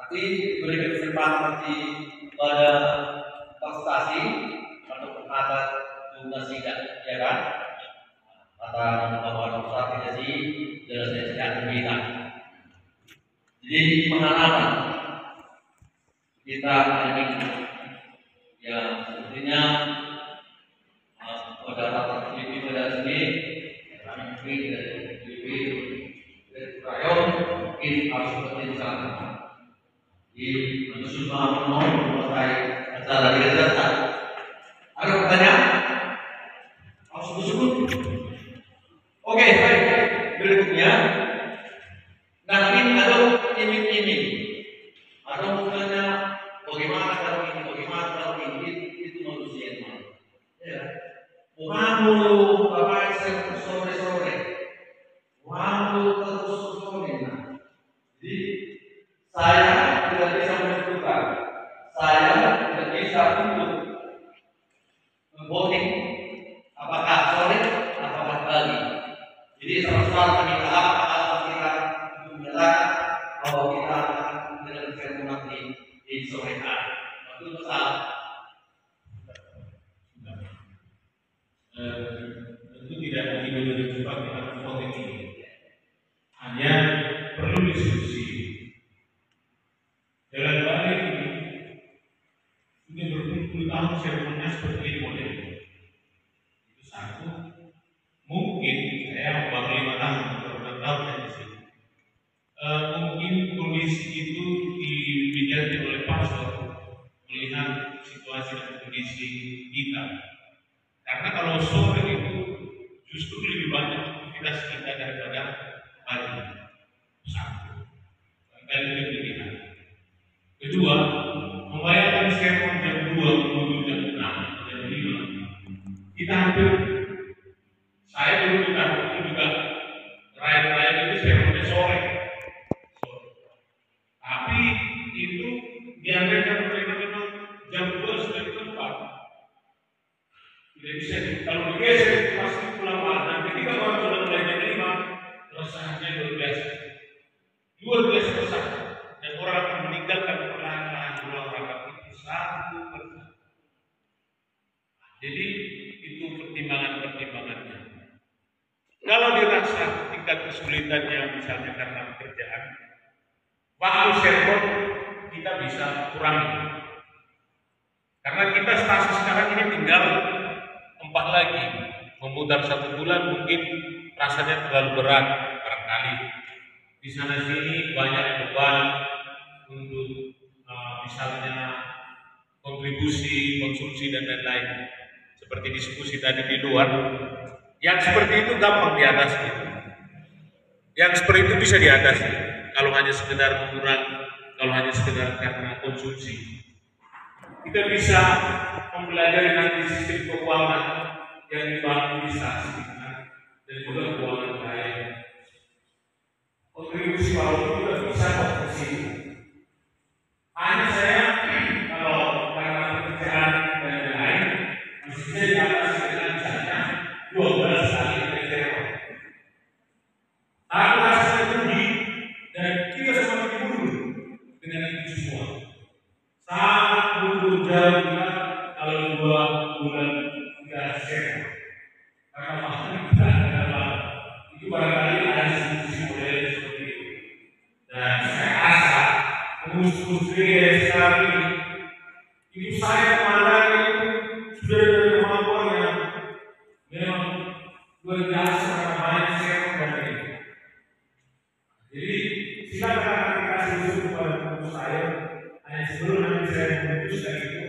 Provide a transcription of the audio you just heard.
Nanti diberi kesempatan nanti pada konsultasi atau adat juga sidang, ya kan? Kata bahwa konsultasi jelas tidak kita. Jadi pengalaman kita ini yang sepertinya pada rapat TV pada sini, mungkin dari TV dari Rayon mungkin harus seperti sana. Di menyusun mau selesai acara di desa. Ada pertanyaan? Harus disebut. Oke, baik. Berikutnya, nanti ada iming-iming. Ada bukannya bagaimana kalau ini, bagaimana kalau ini, itu manusia yang mana? Ya. Kamu bapak sore-sore, kamu terus sore. Jadi saya tidak bisa menentukan, saya tidak bisa untuk voting apakah sore, apakah pagi. Jadi sama-sama meminta apa kita menyatakan bahwa kita akan menjalankan di sore hari. Itu salah. Tentu tidak mungkin lebih cepat kita voting ini. Hanya perlu diskusi. Jalan balik ini sudah berpuluh tahun seremoninya seperti ini modelnya. Itu satu. Mungkin saya baru 5 tahun atau 6 tahun saya di sini. Mungkin kondisi itu dilihat oleh pastor melihat situasi dan kondisi kita. Karena kalau sore itu justru lebih banyak aktivitas kita daripada pagi. Satu. Kali lebih lihat. Kedua, membayangkan sermon jam 2 menuju jam 6, jam 5. Kita hampir, saya dulu di kantor itu juga raya-raya itu sermonnya sore. Tapi itu dianggarkan mereka memang jam 2 sudah di tempat. Tidak bisa, kalau digeser pasti pulang malam. Nanti kita baru sudah mulai jam 5, rasanya luar biasa. Luar biasa besar. Dan orang akan meninggalkan perlahan-lahan pulang rangkap itu satu persatu. Jadi itu pertimbangan-pertimbangannya. Kalau dirasa tingkat kesulitannya misalnya karena pekerjaan, waktu sermon kita bisa kurangi. Karena kita stasi sekarang ini tinggal 4 lagi, memutar 1 bulan mungkin rasanya terlalu berat barangkali. Di sana sini banyak beban untuk misalnya kontribusi, konsumsi dan lain-lain. Seperti diskusi tadi di luar, yang seperti itu gampang diatasi. Yang seperti itu bisa diatasi kalau hanya sekedar mengurangi, kalau hanya sekedar karena konsumsi. Kita bisa mempelajari nanti sistem keuangan yang dibangun di stasi dan juga keuangan lain. Kontribusi bawah juga bisa ke sini. Hanya saya kalau karena pekerjaan dan lain bisa diatasi dengan misalnya 12 kali PTO. Aku rasanya rugi dan kita semakin mundur dengan itu semua. Sangat mundur jauh kalau 2 bulan tidak sehat. Karena maksudnya kita adalah itu barangkali ada diskusi model seperti itu. Dan saya rasa pengurus-pengurus sekarang ini saya memandang itu sudah ada kemampuan yang memang luar biasa karena banyak sermon dan ini. Jadi silakan kita kasih usul kepada pengurus saya. Hanya sebelum nanti saya memutuskan itu